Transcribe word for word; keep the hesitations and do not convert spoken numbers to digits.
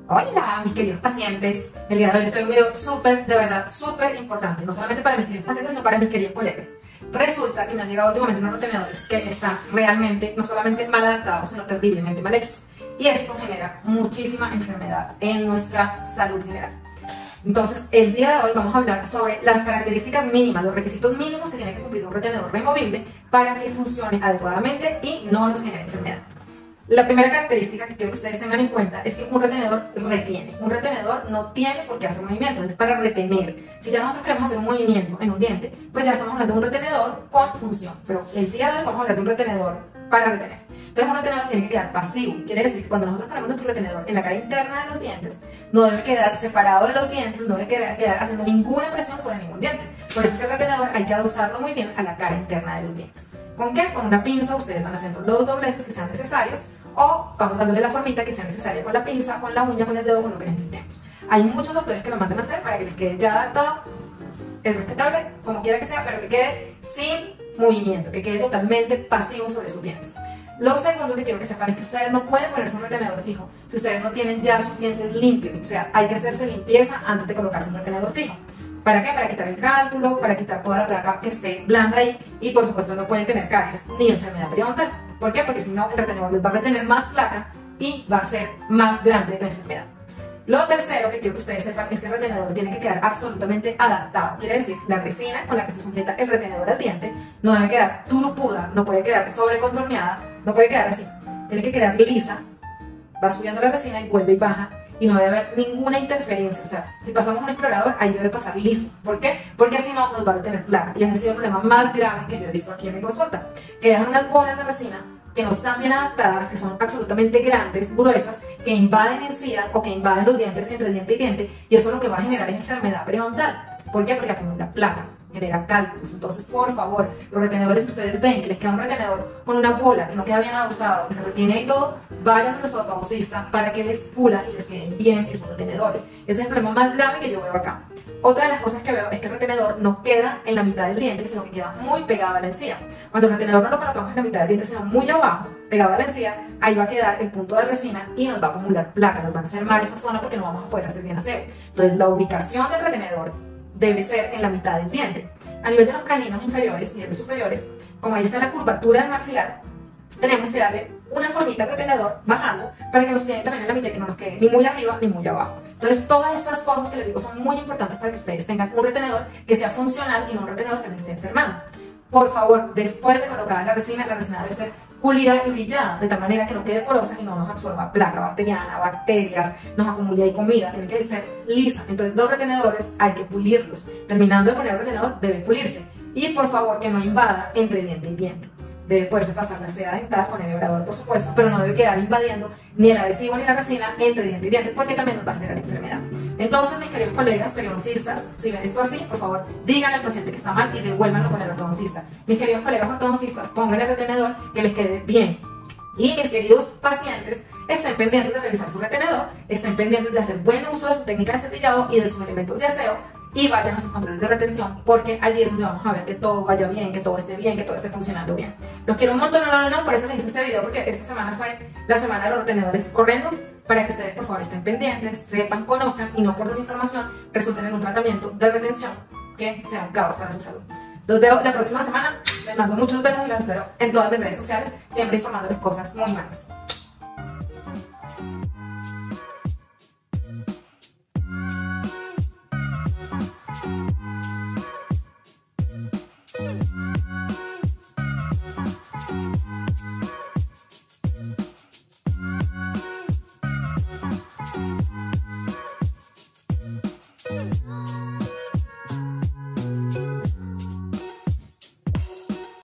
Hola mis queridos pacientes, el día de hoy estoy en un video súper, de verdad, súper importante, no solamente para mis queridos pacientes, sino para mis queridos colegas. Resulta que me han llegado últimamente unos retenedores que están realmente, no solamente mal adaptados, sino terriblemente mal hechos. Y esto genera muchísima enfermedad en nuestra salud general. Entonces, el día de hoy vamos a hablar sobre las características mínimas, los requisitos mínimos que tiene que cumplir un retenedor removible para que funcione adecuadamente y no nos genere enfermedad. La primera característica que quiero que ustedes tengan en cuenta es que un retenedor retiene. Un retenedor no tiene por qué hacer movimiento, es para retener. Si ya nosotros queremos hacer un movimiento en un diente, pues ya estamos hablando de un retenedor con función. Pero el día de hoy vamos a hablar de un retenedor para retener. Entonces un retenedor tiene que quedar pasivo. Quiere decir que cuando nosotros ponemos nuestro retenedor en la cara interna de los dientes, no debe quedar separado de los dientes, no debe quedar, quedar haciendo ninguna presión sobre ningún diente. Por eso es que el retenedor hay que adosarlo muy bien a la cara interna de los dientes. ¿Con qué? Con una pinza ustedes van haciendo los dobleces que sean necesarios, o vamos dándole la formita que sea necesaria con la pinza, con la uña, con el dedo, con lo que necesitemos. Hay muchos doctores que lo mandan a hacer para que les quede ya adaptado. Es respetable, como quiera que sea, pero que quede sin movimiento, que quede totalmente pasivo sobre sus dientes. Lo segundo que quiero que sepan es que ustedes no pueden ponerse un retenedor fijo si ustedes no tienen ya sus dientes limpios. O sea, hay que hacerse limpieza antes de colocarse un retenedor fijo. ¿Para qué? Para quitar el cálculo, para quitar toda la placa que esté blanda ahí, y por supuesto no pueden tener caries ni enfermedad periodontal. ¿Por qué? Porque si no, el retenedor les va a retener más placa y va a ser más grande la enfermedad. Lo tercero que quiero que ustedes sepan es que el retenedor tiene que quedar absolutamente adaptado. Quiere decir, la resina con la que se sujeta el retenedor al diente no debe quedar turupuda, no puede quedar sobrecontorneada, no puede quedar así. Tiene que quedar lisa, va subiendo la resina y vuelve y baja, y no debe haber ninguna interferencia. O sea, si pasamos un explorador, ahí debe pasar liso. ¿Por qué? Porque si no, nos va a detener placa. Y ese ha sido el problema más grave que yo he visto aquí en mi consulta, que dejan unas bolas de resina que no están bien adaptadas, que son absolutamente grandes, gruesas, que invaden encía o que invaden los dientes entre diente y diente, y eso lo que va a generar es enfermedad periodontal. ¿Por qué? Porque acumula placa, genera cálculos. Entonces, por favor, los retenedores que ustedes ven que les queda un retenedor con una bola que no queda bien adosado, que se retiene y todo, vayan a su ortodoncista para que les pulan y les queden bien esos retenedores. Ese es el problema más grave que yo veo acá. Otra de las cosas que veo es que el retenedor no queda en la mitad del diente, sino que queda muy pegado a la encía. Cuando el retenedor no lo colocamos en la mitad del diente, sino muy abajo, pegado a la encía, ahí va a quedar el punto de resina y nos va a acumular placa, nos va a enfermar esa zona porque no vamos a poder hacer bien aseo. Entonces, la ubicación del retenedor debe ser en la mitad del diente. A nivel de los caninos inferiores y de los superiores, como ahí está la curvatura del maxilar, tenemos que darle una formita al retenedor bajando para que nos quede también en la mitad, que no nos quede ni muy arriba ni muy abajo. Entonces, todas estas cosas que les digo son muy importantes para que ustedes tengan un retenedor que sea funcional y no un retenedor que les esté enfermando. Por favor, después de colocar la resina, la resina debe ser pulida y brillada, de tal manera que no quede porosa y no nos absorba placa bacteriana, bacterias, nos acumule ahí comida, tiene que ser lisa. Entonces, los retenedores hay que pulirlos. Terminando de poner el retenedor, debe pulirse. Y por favor, que no invada entre diente y diente. Debe poderse pasar la seda dental con el vibrador, por supuesto, pero no debe quedar invadiendo ni el adhesivo ni la resina entre diente y diente, porque también nos va a generar enfermedad. Entonces, mis queridos colegas periodoncistas, si ven esto así, por favor, díganle al paciente que está mal y devuélvanlo con el ortodoncista. Mis queridos colegas ortodoncistas, pongan el retenedor que les quede bien. Y mis queridos pacientes, estén pendientes de revisar su retenedor, estén pendientes de hacer buen uso de su técnica de cepillado y de sus elementos de aseo, y vayan a sus controles de retención, porque allí es donde vamos a ver que todo vaya bien, que todo esté bien, que todo esté funcionando bien. Los quiero un montón, no, no, no, por eso les hice este video, porque esta semana fue la semana de los retenedores horrendos, para que ustedes por favor estén pendientes, sepan, conozcan y no por desinformación resulten en un tratamiento de retención que sea un caos para su salud. Los veo la próxima semana, les mando muchos besos y los espero en todas mis redes sociales, siempre informándoles cosas muy malas.